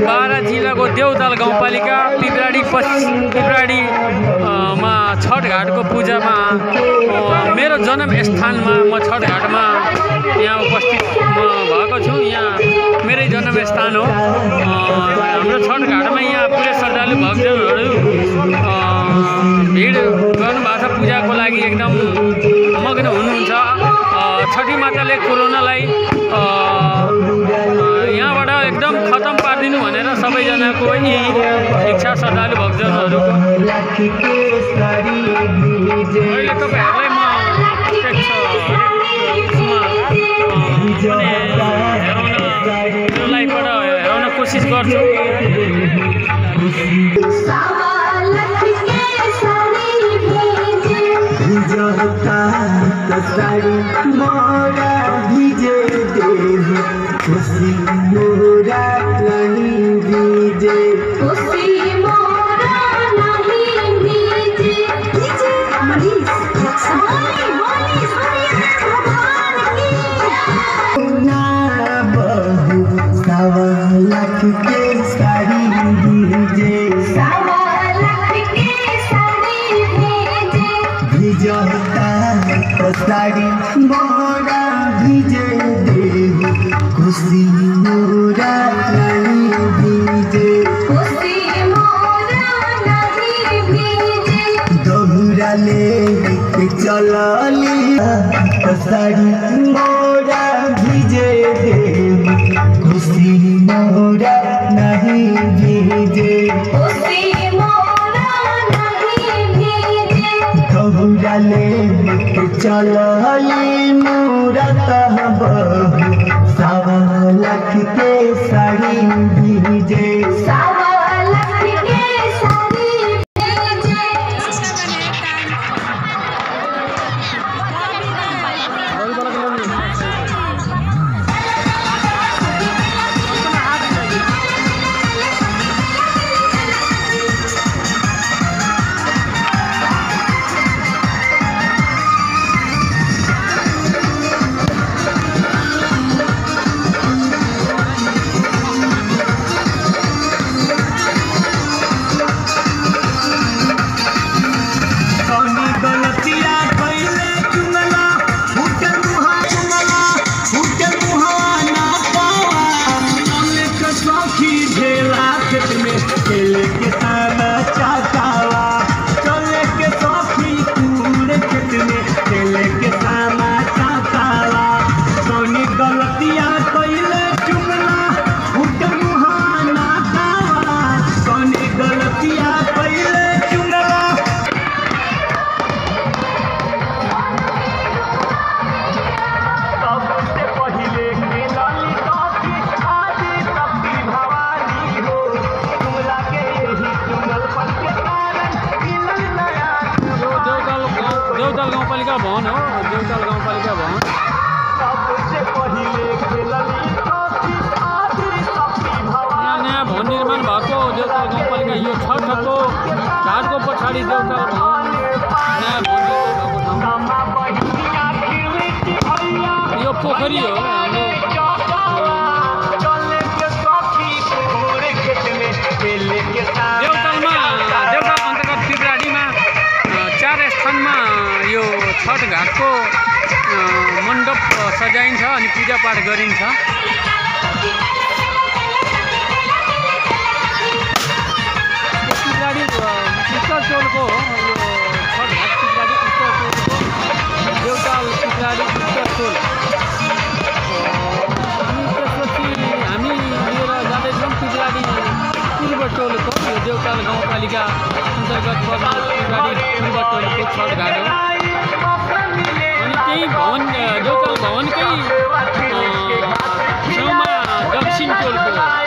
बारा जिल्लाको देउताल गाउँपालिका पिपराडी मा छठ घाटको पूजामा मेरो जन्मस्थानमा म छठ घाटमा यहाँ उपस्थित भएको छु। यहाँ मेरै जन्मस्थान हो। हाम्रो छठ घाटमा यहाँ पुरै श्रद्धालु भक्तजनहरू भिड गर्नुभएको छ। पूजाको लागि एकदम मग्न हुनुहुन्छ। छठी माताले कोरोनालाई यहाँबाट एकदम खतम पारिदिनु भनेर सबैजनाको इच्छा श्रद्धालु भक्तजनहरूको। अहिले तपाईँहरूलाई म लाइभबाट हेराउन कोसिस गर्छु। मोरा भिजे खुशी मोरा नहीं भिजे दोहरा ले चलली साड़ी मोरा भिजे खुशी मोरा नहीं भिजे दोहरा ले चलली मूरत सवा लाख के साड़ी भिजे देउताल गाउँपालिका भवन हो। देउताल गाउँपालिका भवन नयाँ भवन निर्माण भएको देउताल गाउँपालिका। यो छठको घाटको पछाडि देउताल भवन नयाँ भवन भएको। यो पोखरी हो हाम्रो देउतालमा। देउताल अन्तर्गत पिपराडीमा 4 स्थानमा यो छठ घाटको मण्डप सजाइन्छ अनि पूजापाठ गरिन्छ। पिपराडी उत्तर टोलको हो यो छठ घाट। पिपराडी उत्तर टोलको देउताल पिपराडी उत्तर टोल। अनि त्यसपछि हामी लिएर जाँदैछौँ पिपराडी पूर्व टोलको यो देउताल गाउँपालिका अन्तर्गत पर्ने पिपराडी पूर्व टोलको छठ घाट हो। अनि त्यही भवन देउताल भवनकै छेउमा दक्षिण टोलको